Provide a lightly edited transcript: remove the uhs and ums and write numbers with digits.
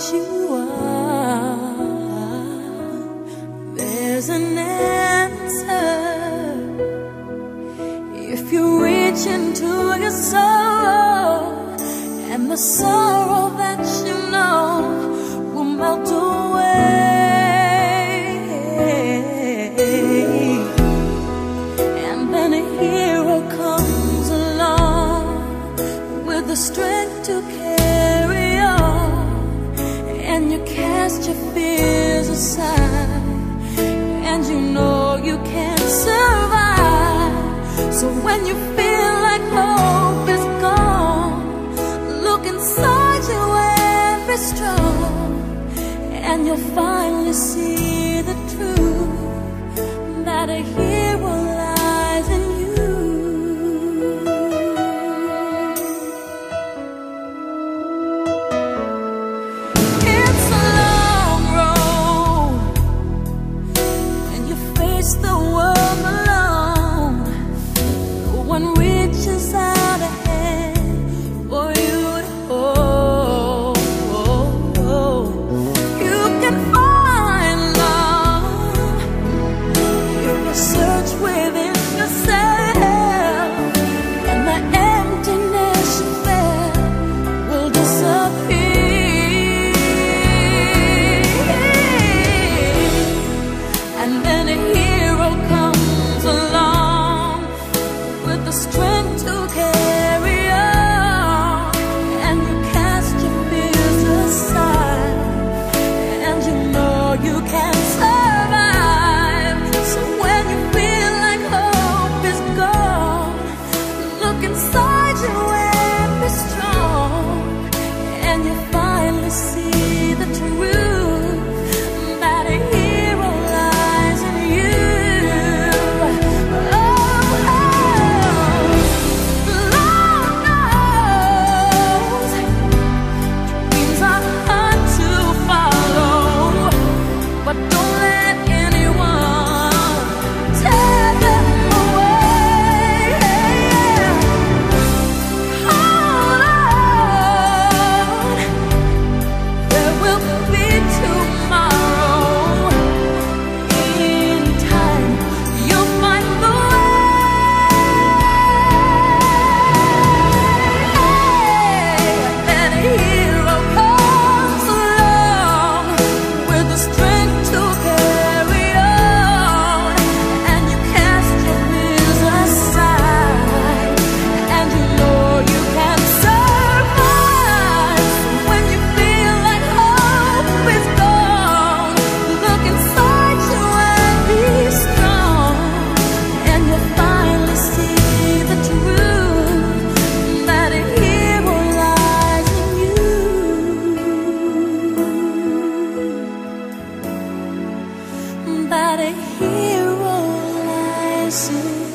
you are. There's an answer if you reach into your soul, and the sorrow that you know will melt away. And then a hero comes along with the strength to carry on, and you cast your fears aside, and you know you can survive. So when you feel like hope is gone, look inside you and be strong, and you'll finally see the truth, that a hero lies in you. It's a long road, and you face the world alone. No one reaches out a hand for you to hold. You can find love if you search within yourself, and the emptiness you felt will disappear. And then a hero comes along with the strength to carry on, and you cast your fears aside, and you know you can survive. So when you feel like hope is gone, look inside you and be strong, and you finally see the truth, that a hero lies in you. Lord knows dreams are hard to follow, but don't let anyone tear them away. Hold on, there will be tomorrow. In time, you'll find the way. That a hero comes along with the strength to carry on, and you cast your fears aside, and you know you can survive. So when you feel like hope is gone, look inside you and be strong, and you'll finally see the truth, that a hero lies in you, that a hero lies in you.